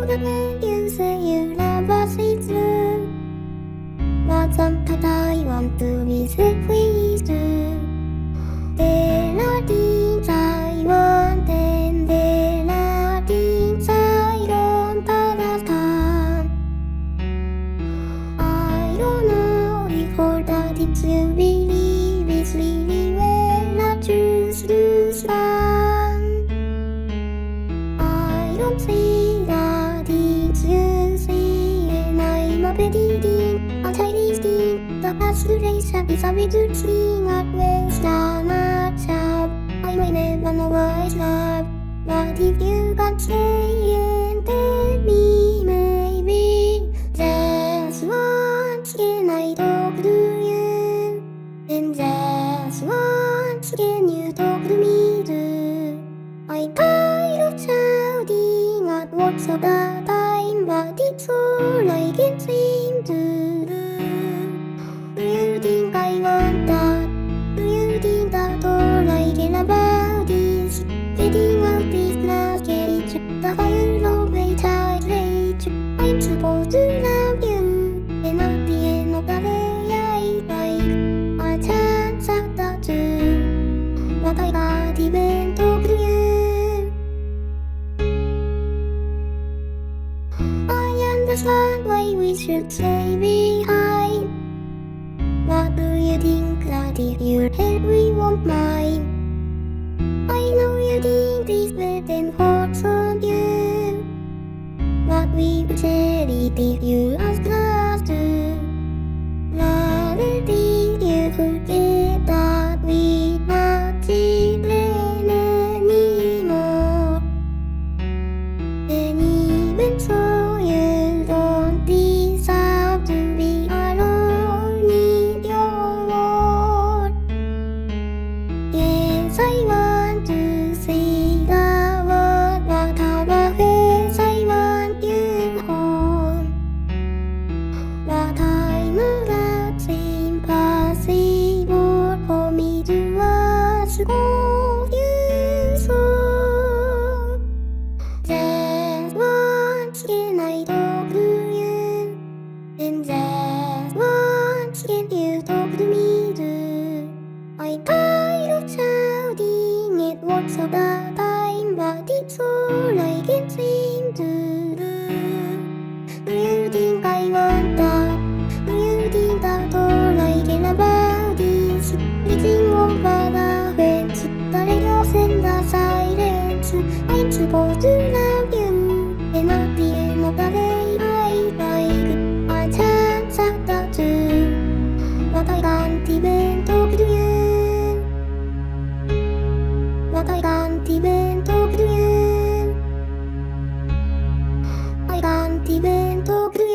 that when you say you love us it's true. But sometimes I want to be set free too. There are things I want and there are things I don't understand. I don't know if all that it's you believe is really well a truth to stand. I don't see that it's you see and I'm a petty thing, a childish thing. The frustration is a little thing at waste much up. I might never know what is love, but if you can say and tell me maybe just once can I talk to you, and just once can you talk to me too. I'm tired of shouting at words all the time, but it's all I can seem to do. Do you think I want that? Do you think that all I care about is getting out this last cage? The fire of a child rage. I'm supposed to love you, and at the end of the day I like a chance at that too. But I can't even talk to you. I understand why we should stay behind. But do you think that if you help we won't mind? I know you think this burden falls on you, but we will share it if you ask us to. Rather did you forget that we're not children anymore? And even so you don't deserve to be alone in your world. Yes, I want to say the word, but otherwise I want you home. But I'm not impossible for me to ask of you so. Just once can I talk to you, and just once can you talk to me too. I'm tired of shouting at words all the time, but it's all I can seem to do. Do you think I want that? Do you think that all I care about is reaching over the fence, the radios and the silence? I'm supposed to love you, and at the end of the day I like a chance at that too. But I can't even talk to you. But I can't even talk to you. I can't even talk to you.